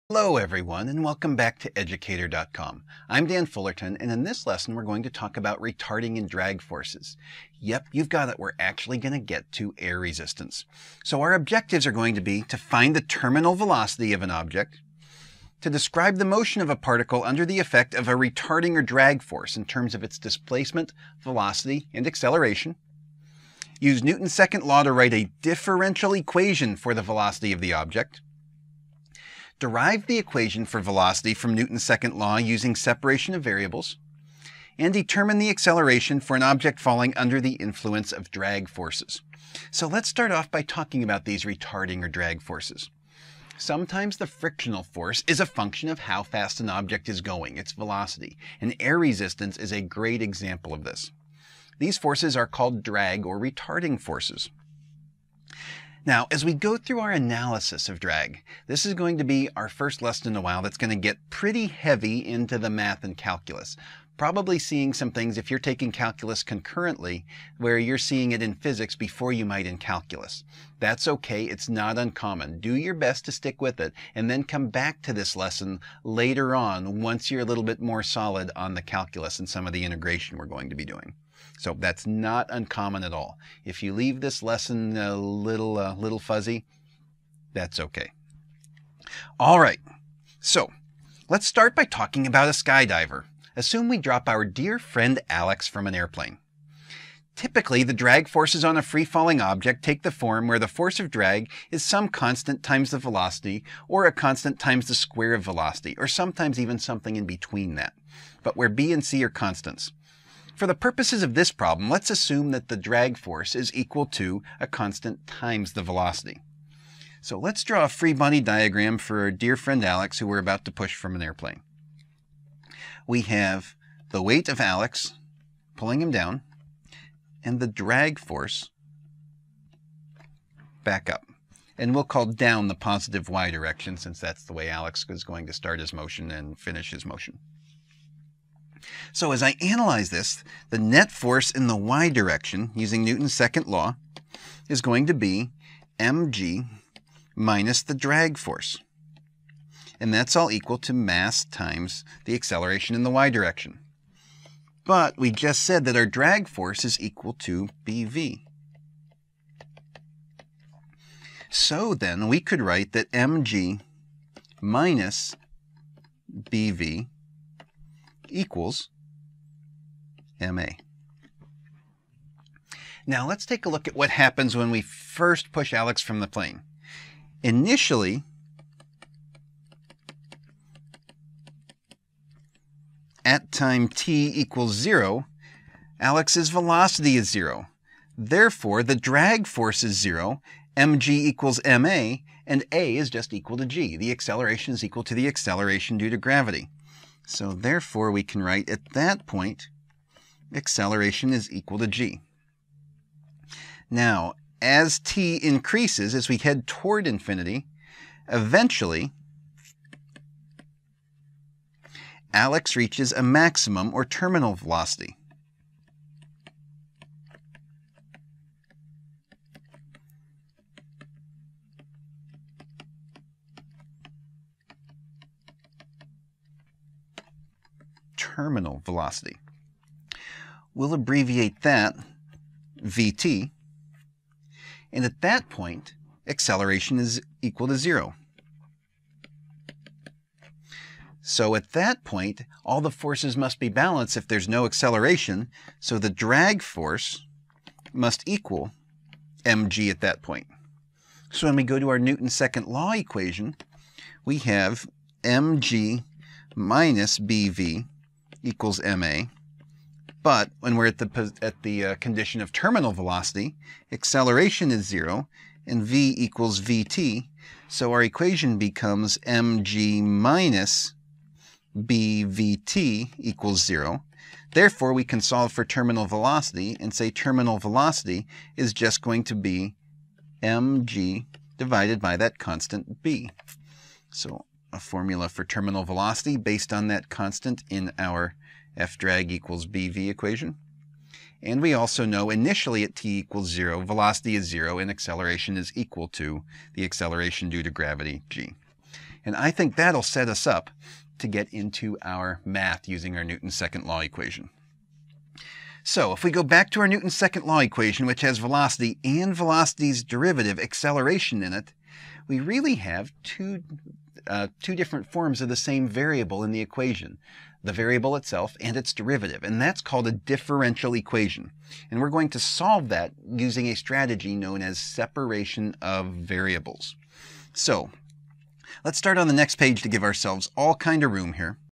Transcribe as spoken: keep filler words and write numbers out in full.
Hello everyone, and welcome back to Educator dot com. I'm Dan Fullerton, and in this lesson we're going to talk about retarding and drag forces. Yep, you've got it, we're actually going to get to air resistance. So our objectives are going to be to find the terminal velocity of an object, to describe the motion of a particle under the effect of a retarding or drag force in terms of its displacement, velocity, and acceleration, use Newton's second law to write a differential equation for the velocity of the object, derive the equation for velocity from Newton's second law using separation of variables, and determine the acceleration for an object falling under the influence of drag forces. So let's start off by talking about these retarding or drag forces. Sometimes the frictional force is a function of how fast an object is going, its velocity, and air resistance is a great example of this. These forces are called drag or retarding forces. Now, as we go through our analysis of drag, this is going to be our first lesson in a while that's going to get pretty heavy into the math and calculus. Probably seeing some things, if you're taking calculus concurrently, where you're seeing it in physics before you might in calculus. That's okay, it's not uncommon. Do your best to stick with it, and then come back to this lesson later on once you're a little bit more solid on the calculus and some of the integration we're going to be doing. So that's not uncommon at all. If you leave this lesson a little, uh, little fuzzy, that's okay. All right, so let's start by talking about a skydiver. Assume we drop our dear friend Alex from an airplane. Typically, the drag forces on a free-falling object take the form where the force of drag is some constant times the velocity, or a constant times the square of velocity, or sometimes even something in between that, but where B and C are constants. For the purposes of this problem, let's assume that the drag force is equal to a constant times the velocity. So let's draw a free body diagram for our dear friend Alex, who we're about to push from an airplane. We have the weight of Alex pulling him down, and the drag force back up. And we'll call down the positive y direction, since that's the way Alex is going to start his motion and finish his motion. So as I analyze this, the net force in the y direction, using Newton's second law, is going to be mg minus the drag force. And that's all equal to mass times the acceleration in the y direction. But we just said that our drag force is equal to bv. So then we could write that mg minus bv equals ma. Now let's take a look at what happens when we first push Alex from the plane. Initially, at time t equals zero, Alex's velocity is zero. Therefore, the drag force is zero, mg equals ma, and a is just equal to g. The acceleration is equal to the acceleration due to gravity. So therefore, we can write at that point, acceleration is equal to g. Now, as t increases, as we head toward infinity, eventually, Alex reaches a maximum or terminal velocity. Terminal velocity. We'll abbreviate that vt, and at that point, acceleration is equal to zero. So at that point, all the forces must be balanced if there's no acceleration, so the drag force must equal mg at that point. So when we go to our Newton's second law equation, we have mg minus bv equals ma, but when we're at the, at the uh, condition of terminal velocity, acceleration is zero, and v equals vt, so our equation becomes mg minus bvt equals zero. Therefore, we can solve for terminal velocity and say terminal velocity is just going to be mg divided by that constant b. So a formula for terminal velocity based on that constant in our f drag equals bv equation. And we also know initially at t equals zero, velocity is zero, and acceleration is equal to the acceleration due to gravity, g. And I think that'll set us up to get into our math using our Newton's second law equation. So if we go back to our Newton's second law equation, which has velocity and velocity's derivative, acceleration, in it, we really have two, uh, two different forms of the same variable in the equation. The variable itself and its derivative, and that's called a differential equation. And we're going to solve that using a strategy known as separation of variables. So let's start on the next page to give ourselves all kind of room here.